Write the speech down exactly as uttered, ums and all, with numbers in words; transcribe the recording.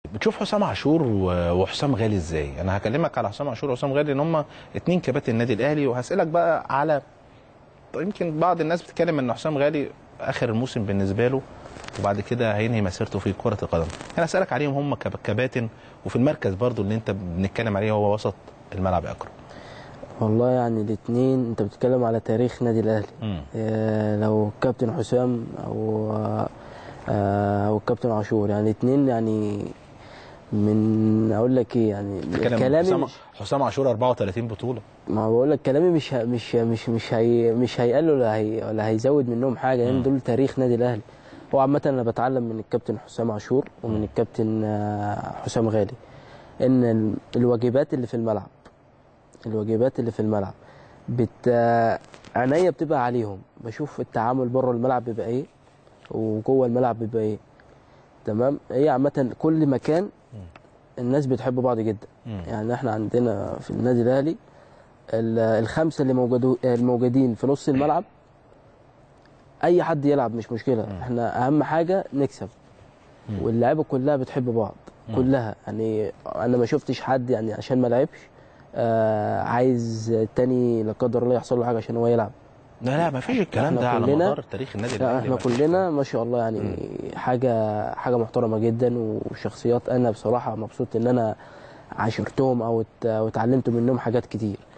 بتشوف حسام عاشور وحسام غالي ازاي؟ انا هكلمك على حسام عاشور وحسام غالي ان هم اتنين كباتن النادي الاهلي، وهسالك بقى على يمكن بعض الناس بتتكلم ان حسام غالي اخر الموسم بالنسبه له وبعد كده هينهي مسيرته في كره القدم. انا اسالك عليهم هم كباتن وفي المركز برضو اللي انت بنتكلم عليه هو وسط الملعب يا اكرم. والله يعني الاثنين انت بتتكلم على تاريخ نادي الاهلي. إيه لو كابتن حسام او آه او كابتن عاشور، يعني الاثنين يعني من اقول لك ايه يعني كلامي حسام حسام عاشور أربعة وثلاثين بطوله. ما بقول لك كلامي مش مش مش مش هي مش هيقل ولا هي ولا هيزود منهم حاجه، لان يعني دول تاريخ نادي الاهلي. هو عامه انا بتعلم من الكابتن حسام عاشور ومن م. الكابتن حسام غالي ان الواجبات اللي في الملعب الواجبات اللي في الملعب بت عينيا بتبقى عليهم، بشوف التعامل بره الملعب بيبقى ايه وجوه الملعب بيبقى ايه. تمام. هي عامه كل مكان الناس بتحب بعض جدا. م. يعني احنا عندنا في النادي الاهلي الخمسه اللي موجودين الموجودين في نص الملعب اي حد يلعب مش مشكله. م. احنا اهم حاجه نكسب. م. واللعيبه كلها بتحب بعض. م. كلها يعني انا ما شفتش حد يعني عشان ما لعبش آه عايز التاني لا قدر الله يحصل له حاجه عشان هو يلعب. لا لا ما فيش الكلام ده على مدار تاريخ النادي الاهلي. احنا كلنا ما شاء الله يعني م. حاجه حاجه محترمه جدا وشخصيات. انا بصراحه مبسوط ان انا عاشرتهم او اتعلمت منهم حاجات كتير.